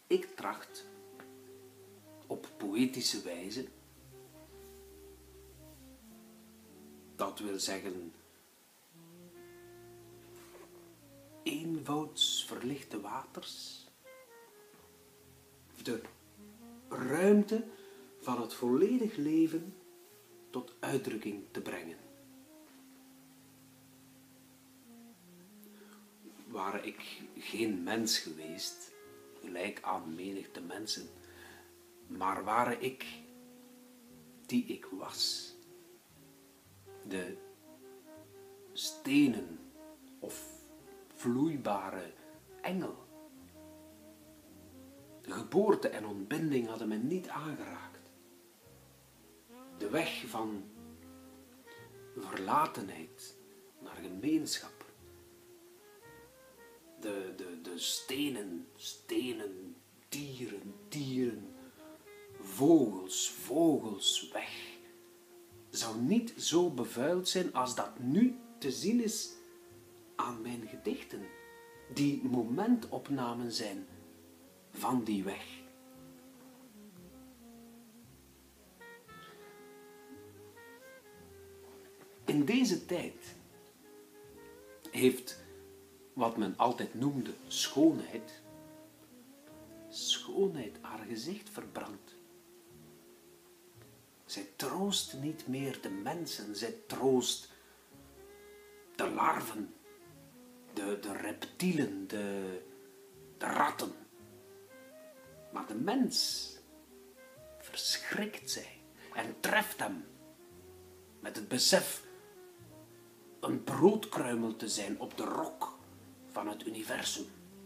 Ik tracht op poëtische wijze, dat wil zeggen eenvouds verlichte waters, de ruimte van het volledig leven tot uitdrukking te brengen. Ware ik geen mens geweest, gelijk aan menigte mensen, maar ware ik die ik was, de stenen of vloeibare engel. De geboorte en ontbinding hadden me niet aangeraakt. De weg van verlatenheid naar gemeenschap. De stenen, dieren, vogels weg. Zou niet zo bevuild zijn als dat nu te zien is aan mijn gedichten, die momentopnamen zijn van die weg. In deze tijd heeft wat men altijd noemde schoonheid haar gezicht verbrand. Zij troost niet meer de mensen, zij troost de larven, de reptielen, de ratten. Maar de mens verschrikt zij en treft hem met het besef een broodkruimel te zijn op de rok van het universum.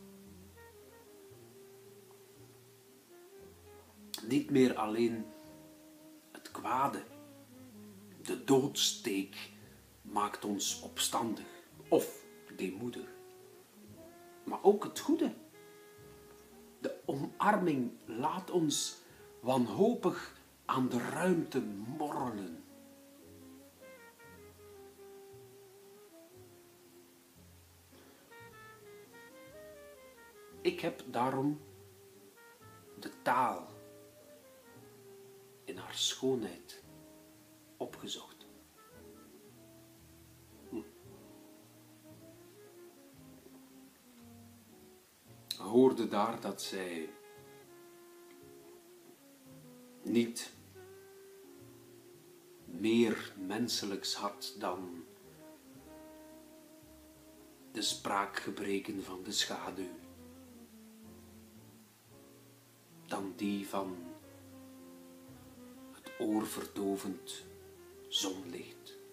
Niet meer alleen het kwade, de doodsteek maakt ons opstandig of deemoedig, maar ook het goede. De omarming laat ons wanhopig aan de ruimte morrelen. Ik heb daarom de taal in haar schoonheid opgezocht. Ik hoorde daar dat zij niet meer menselijks had dan de spraakgebreken van de schaduw, dan die van het oorverdovend zonlicht.